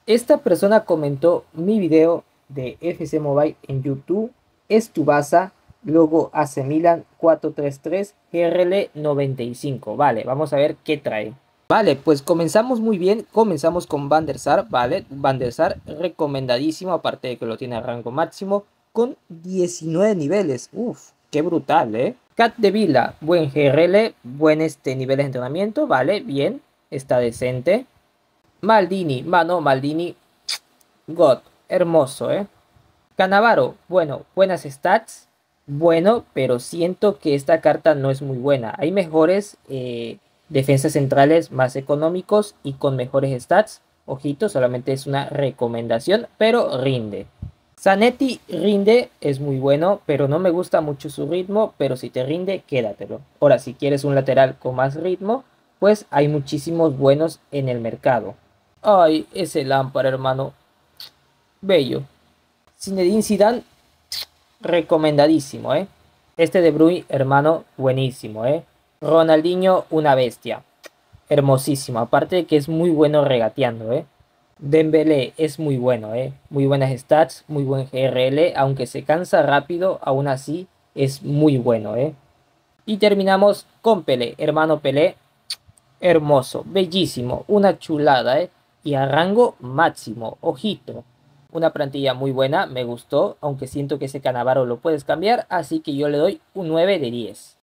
Esta persona comentó mi video de FC Mobile en YouTube. Es Tsubasa, logo AC Milan 433 GRL 95. Vale, vamos a ver qué trae. Vale, pues comenzamos muy bien. Comenzamos con Van der Sar, vale. Van der Sar recomendadísimo, aparte de que lo tiene a rango máximo con 19 niveles. Uf, qué brutal, ¿eh? Cat de Vila, buen GRL, buen niveles de entrenamiento, vale, bien, está decente. Maldini, mano, Maldini, God, hermoso, ¿eh? Cannavaro, bueno, buenas stats, bueno, pero siento que esta carta no es muy buena. Hay mejores defensas centrales más económicos y con mejores stats. Ojito, solamente es una recomendación, pero rinde. Zanetti rinde, es muy bueno, pero no me gusta mucho su ritmo, pero si te rinde, quédatelo. Ahora, si quieres un lateral con más ritmo, pues hay muchísimos buenos en el mercado. Ay, ese lámpara, hermano, bello. Zinedine Zidane, recomendadísimo, ¿eh? Este De Bruyne, hermano, buenísimo, ¿eh? Ronaldinho, una bestia. Hermosísimo. Aparte de que es muy bueno regateando, ¿eh? Dembélé es muy bueno, ¿eh? Muy buenas stats, muy buen GRL. Aunque se cansa rápido, aún así es muy bueno, ¿eh? Y terminamos con Pelé. Hermano Pelé, hermoso, bellísimo. Una chulada, ¿eh? Y a rango máximo. Ojito. Una plantilla muy buena, me gustó, aunque siento que ese Cannavaro lo puedes cambiar, así que yo le doy un 9 de 10.